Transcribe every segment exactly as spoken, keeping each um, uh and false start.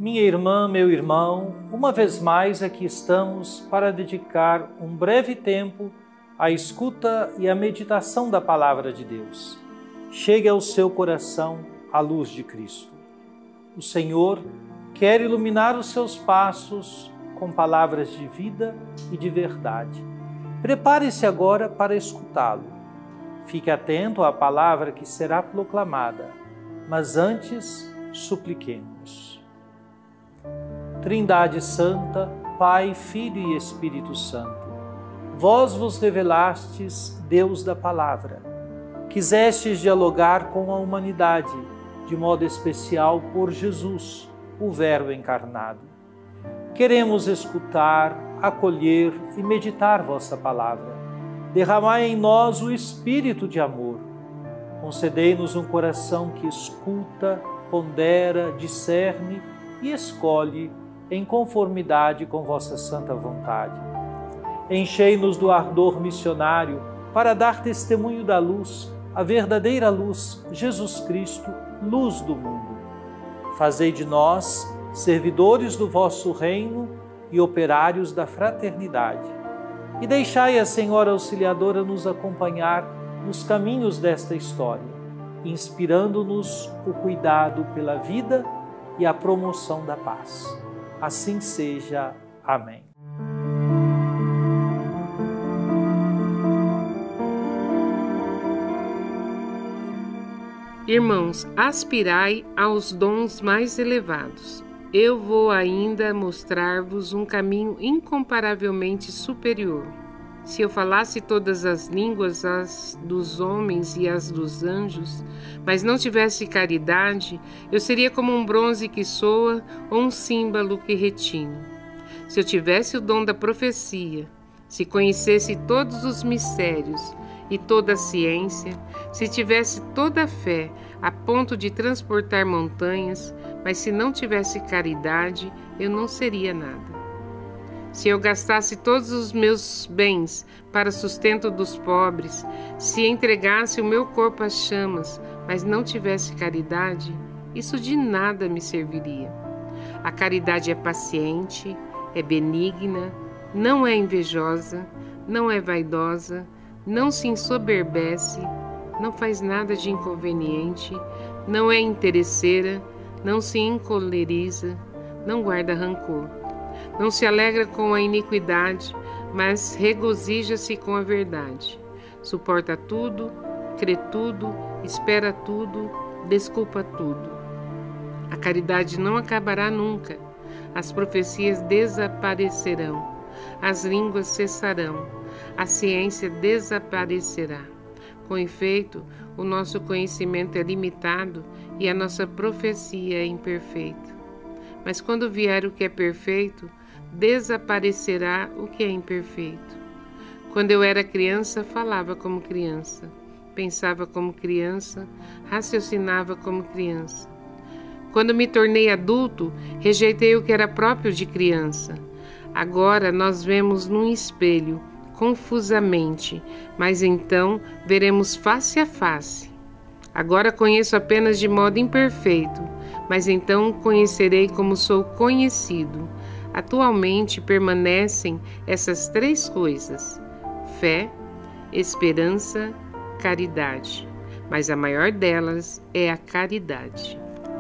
Minha irmã, meu irmão, uma vez mais aqui estamos para dedicar um breve tempo à escuta e à meditação da Palavra de Deus. Chegue ao seu coração a luz de Cristo. O Senhor quer iluminar os seus passos com palavras de vida e de verdade. Prepare-se agora para escutá-lo. Fique atento à palavra que será proclamada, mas antes supliquemos. Trindade Santa, Pai, Filho e Espírito Santo, vós vos revelastes Deus da Palavra, quisestes dialogar com a humanidade, de modo especial por Jesus, o Verbo encarnado. Queremos escutar, acolher e meditar vossa palavra. Derramai em nós o espírito de amor. Concedei-nos um coração que escuta, pondera, discerne e escolhe em conformidade com vossa santa vontade. Enchei-nos do ardor missionário para dar testemunho da luz, a verdadeira luz, Jesus Cristo, luz do mundo. Fazei de nós servidores do vosso reino e operários da fraternidade. E deixai a Senhora Auxiliadora nos acompanhar nos caminhos desta história, inspirando-nos o cuidado pela vida e a promoção da paz. Assim seja. Amém. Irmãos, aspirai aos dons mais elevados. Eu vou ainda mostrar-vos um caminho incomparavelmente superior. Se eu falasse todas as línguas, as dos homens e as dos anjos, mas não tivesse caridade, eu seria como um bronze que soa ou um símbolo que retine. Se eu tivesse o dom da profecia, se conhecesse todos os mistérios e toda a ciência, se tivesse toda a fé a ponto de transportar montanhas, mas se não tivesse caridade, eu não seria nada. Se eu gastasse todos os meus bens para sustento dos pobres, se entregasse o meu corpo às chamas, mas não tivesse caridade, isso de nada me serviria. A caridade é paciente, é benigna, não é invejosa, não é vaidosa, não se ensoberbece, não faz nada de inconveniente, não é interesseira, não se encoleriza, não guarda rancor. Não se alegra com a iniquidade, mas regozija-se com a verdade. Suporta tudo, crê tudo, espera tudo, desculpa tudo. A caridade não acabará nunca. As profecias desaparecerão, as línguas cessarão, a ciência desaparecerá. Com efeito, o nosso conhecimento é limitado e a nossa profecia é imperfeita. Mas quando vier o que é perfeito, desaparecerá o que é imperfeito. Quando eu era criança, falava como criança, pensava como criança, raciocinava como criança. Quando me tornei adulto, rejeitei o que era próprio de criança. Agora nós vemos num espelho, confusamente, mas então veremos face a face. Agora conheço apenas de modo imperfeito, mas então conhecerei como sou conhecido. Atualmente permanecem essas três coisas: fé, esperança, caridade. Mas a maior delas é a caridade.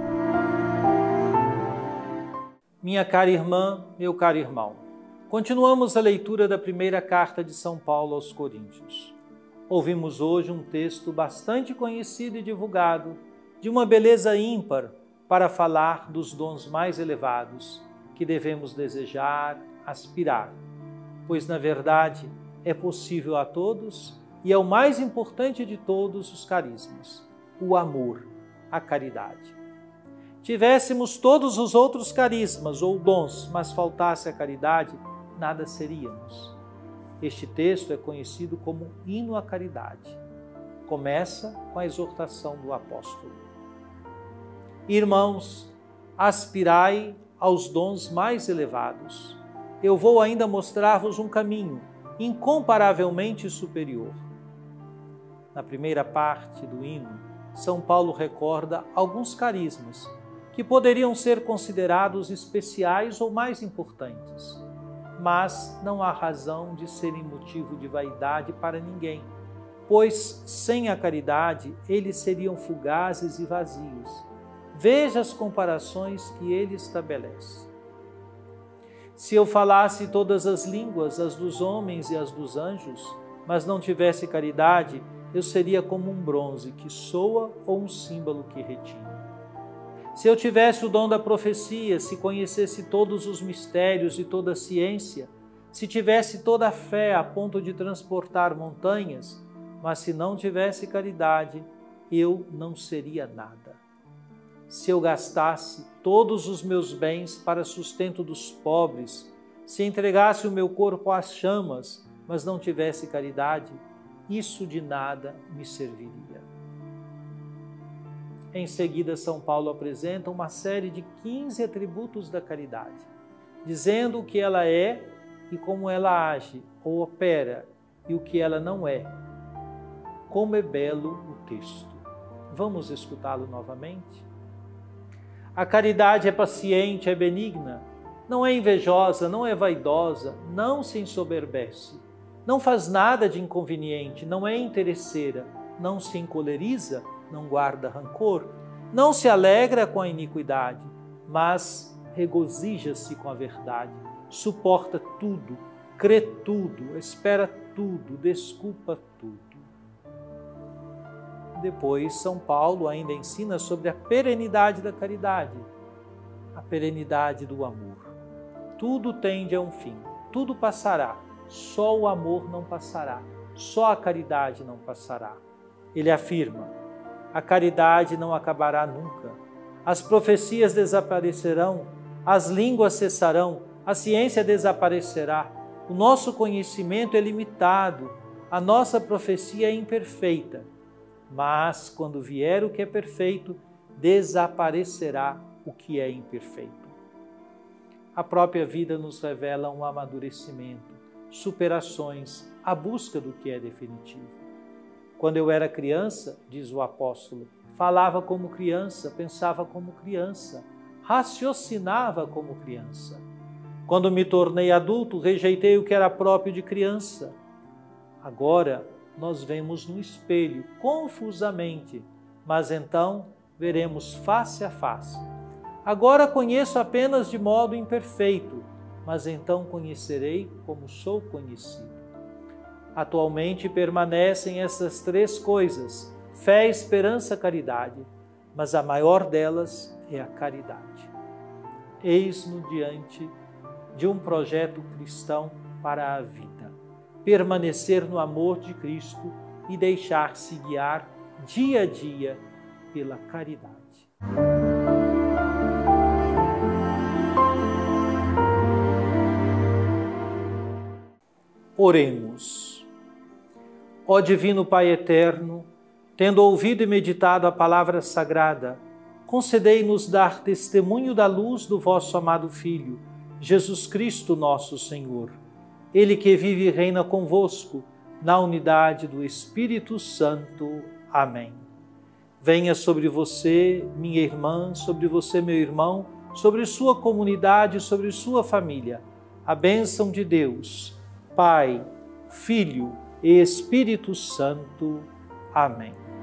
Minha cara irmã, meu caro irmão, continuamos a leitura da primeira carta de São Paulo aos Coríntios. Ouvimos hoje um texto bastante conhecido e divulgado, de uma beleza ímpar, para falar dos dons mais elevados que devemos desejar, aspirar, pois, na verdade, é possível a todos e é o mais importante de todos os carismas, o amor, a caridade. Tivéssemos todos os outros carismas ou dons, mas faltasse a caridade, nada seríamos. Este texto é conhecido como hino à caridade. Começa com a exortação do apóstolo. Irmãos, aspirai aos dons mais elevados. Eu vou ainda mostrar-vos um caminho incomparavelmente superior. Na primeira parte do hino, São Paulo recorda alguns carismas que poderiam ser considerados especiais ou mais importantes, mas não há razão de serem motivo de vaidade para ninguém, pois sem a caridade eles seriam fugazes e vazios. Veja as comparações que ele estabelece. Se eu falasse todas as línguas, as dos homens e as dos anjos, mas não tivesse caridade, eu seria como um bronze que soa ou um símbolo que retina. Se eu tivesse o dom da profecia, se conhecesse todos os mistérios e toda a ciência, se tivesse toda a fé a ponto de transportar montanhas, mas se não tivesse caridade, eu não seria nada. Se eu gastasse todos os meus bens para sustento dos pobres, se entregasse o meu corpo às chamas, mas não tivesse caridade, isso de nada me serviria. Em seguida, São Paulo apresenta uma série de quinze atributos da caridade, dizendo o que ela é e como ela age ou opera e o que ela não é. Como é belo o texto. Vamos escutá-lo novamente? A caridade é paciente, é benigna, não é invejosa, não é vaidosa, não se ensoberbece, não faz nada de inconveniente, não é interesseira, não se encoleriza, não guarda rancor, não se alegra com a iniquidade, mas regozija-se com a verdade, suporta tudo, crê tudo, espera tudo, desculpa tudo. Depois, São Paulo ainda ensina sobre a perenidade da caridade, a perenidade do amor. Tudo tende a um fim, tudo passará, só o amor não passará, só a caridade não passará. Ele afirma: a caridade não acabará nunca, as profecias desaparecerão, as línguas cessarão, a ciência desaparecerá, o nosso conhecimento é limitado, a nossa profecia é imperfeita. Mas, quando vier o que é perfeito, desaparecerá o que é imperfeito. A própria vida nos revela um amadurecimento, superações, a busca do que é definitivo. Quando eu era criança, diz o apóstolo, falava como criança, pensava como criança, raciocinava como criança. Quando me tornei adulto, rejeitei o que era próprio de criança. Agora, nós vemos no espelho, confusamente, mas então veremos face a face. Agora conheço apenas de modo imperfeito, mas então conhecerei como sou conhecido. Atualmente permanecem essas três coisas, fé, esperança, caridade, mas a maior delas é a caridade. Eis-nos diante de um projeto cristão para a vida. Permanecer no amor de Cristo e deixar-se guiar dia a dia pela caridade. Oremos. Ó Divino Pai Eterno, tendo ouvido e meditado a palavra sagrada, concedei-nos dar testemunho da luz do vosso amado Filho, Jesus Cristo nosso Senhor. Ele que vive e reina convosco, na unidade do Espírito Santo. Amém. Venha sobre você, minha irmã, sobre você, meu irmão, sobre sua comunidade, sobre sua família, a bênção de Deus, Pai, Filho e Espírito Santo. Amém.